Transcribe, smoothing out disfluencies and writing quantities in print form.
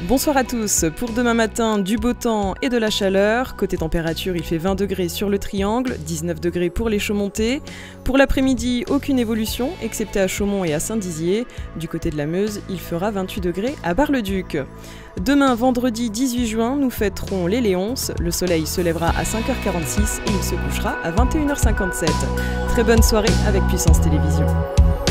Bonsoir à tous. Pour demain matin, du beau temps et de la chaleur. Côté température, il fait 20 degrés sur le Triangle, 19 degrés pour les Chaumontais. Pour l'après-midi, aucune évolution, excepté à Chaumont et à Saint-Dizier. Du côté de la Meuse, il fera 28 degrés à Bar-le-Duc. Demain, vendredi 18 juin, nous fêterons les Léonces. Le soleil se lèvera à 5h46 et il se couchera à 21h57. Très bonne soirée avec Puissance Télévisions.